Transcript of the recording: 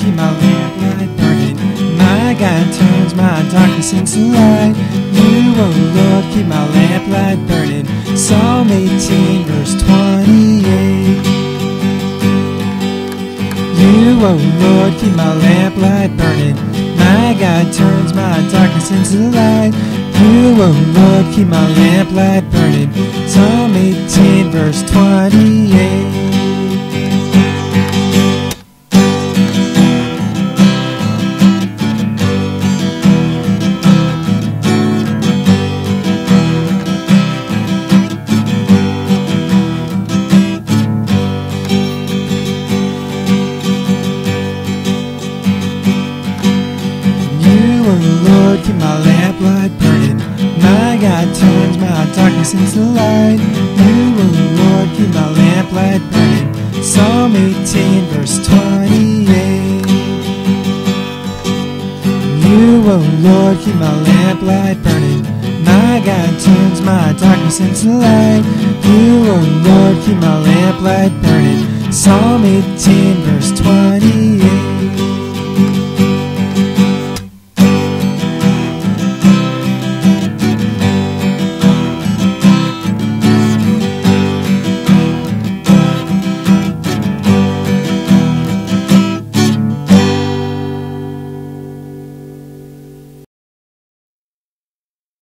keep my lamplight burning. My God turns my darkness into light. You, O Lord, keep my lamplight burning. Psalm 18, verse 28. You, O Lord, keep my lamplight burning. My God turns my darkness into light. You, O Lord, keep my lamplight burning. Psalm 18, verse 28. Lord, keep my lamplight burning. My God turns my darkness into light. You, O Lord, keep my lamplight burning. Psalm 18, verse 28. You, O Lord, keep my lamplight burning. My God turns my darkness into light. You, O Lord, keep my lamplight burning. Psalm 18, verse 28.